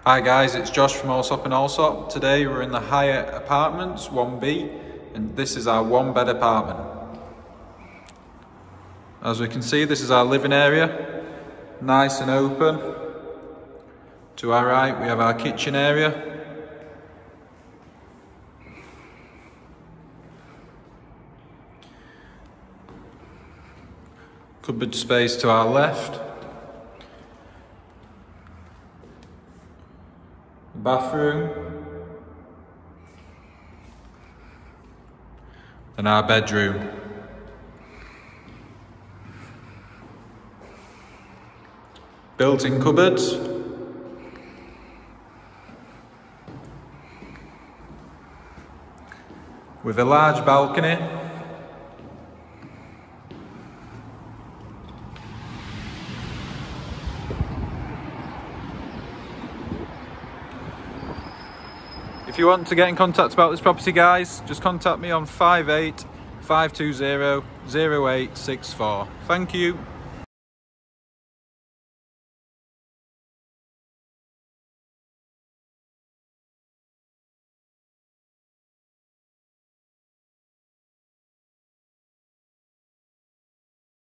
Hi guys, it's Josh from Allsopp Allsopp. Today we're in the Hayat Apartments 1B and this is our 1-bed apartment. As we can see, this is our living area, nice and open. To our right we have our kitchen area. Cupboard space to our left. Bathroom, and our bedroom. Built-in cupboards, with a large balcony. If you want to get in contact about this property, guys, just contact me on 58 520 0864. Thank you.